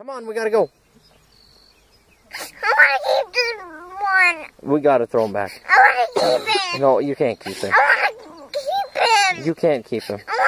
Come on, we gotta go. I want to keep this one. We gotta throw him back. I want to keep him. No, you can't keep him. I want to keep him. You can't keep him. I